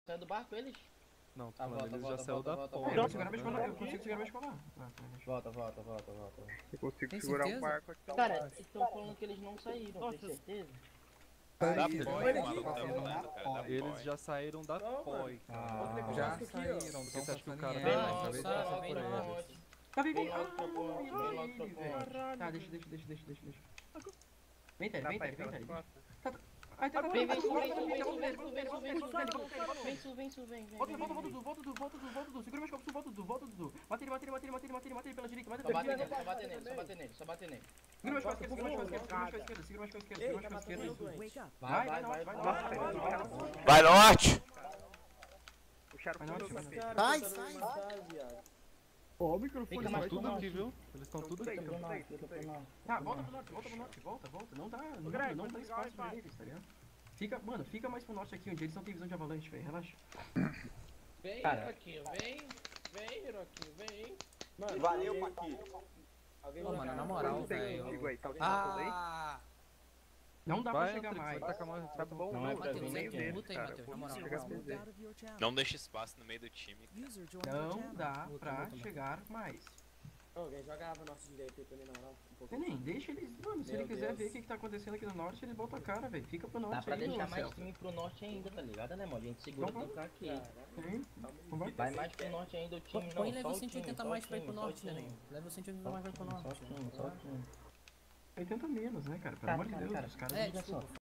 Saiu do barco eles? Não, Tá, mano, volta, eles volta, já saiu volta, da volta, porta. Eu consigo segurar meu escolar, eu consigo segurar meu escolar. Volta, volta, volta, volta. Eu consigo Tem segurar certeza? um barco aqui. Cara, estão falando que eles não saíram, tem certeza? Da Aí, Poi, olha mano, aqui, tá ó. falando, cara, da Eles Poi. já saíram da Não, POI, cara. Já aqui, ó. saíram, Porque estão você acha que o passando cara em vai Elas, mais talvez saber passar passar por por elas. eles? Tá, vem, Vem vem. logo pro ponte, vem logo pro ponte. Tá, deixa. Vem, Tele, Dá vem, pra ir Tele, vem, pelas Tele. costas? Ai, tá, Vem, vem, sul, volta, vem, sul, vem, sul, vem, volta, sul, vem, sul, vem, sul, vem, sul, vem, sul, vem, sul, vem, vem. volta, Dudu. Segura meu escopo, volta, Dudu. Mata ele pela direita, mata Só ele bater pela nele, direita. só bater nele, só bater nele, só bater nele. Segura meu escopo esquerdo, segura meu escopo esquerdo. Vai, Vai, vai, vai, vai, vai. Vai, Norte! Puxaram Vai, tudo não, pra não, frente. Sai, Ó, o microfone Fica Eles mais estão pro tudo aqui, norte. viu? Eles estão tudo tudo aí, aqui. Fica tudo pro aí, norte, fica tudo pro aí. norte. Tá, volta pro norte, volta. Não dá espaço pra eles, tá ligado? Fica mais pro norte aqui, onde eles não tem visão de avalanche, velho, relaxa. Vem, Cara. Hiroquinho, vem, Hiroquinho, vem. Valeu, Paquito. Pô, mano, na moral, Não tem velho. contigo aí, tá o Thiago aí? Ah! Não dá pra Vai, chegar Antrix, mais. vai tacar mais. Tá bom, Não não, é eu pra tô vir no meio aqui, deles, luta aí, cara. Matheus, Vou na moral. chegar pra fazer. Não deixa espaço no meio do time. Não dá pra chegar mais. Alguém jogava nosso direito aí pra mim, na moral. Um pouquinho. Nem, deixa eles. Mano, se Meu ele quiser Deus. ver o que tá acontecendo aqui no norte, ele bota a cara, velho. Fica pro norte Dá pra aí, deixar ô, mais Celso. time pro norte ainda, tá ligado, né, mano? A gente segura Então, pra cá aqui. Tem. Não vai. Vai mais pro norte ainda o time, não. Põe Só level o time, 180 só mais o pra ir pro time, só o norte, time. né? Level 180 mais vai pro Só o norte. time, só o time. 80 menos, né, cara? Pelo amor de Deus, os caras. É, desculpa.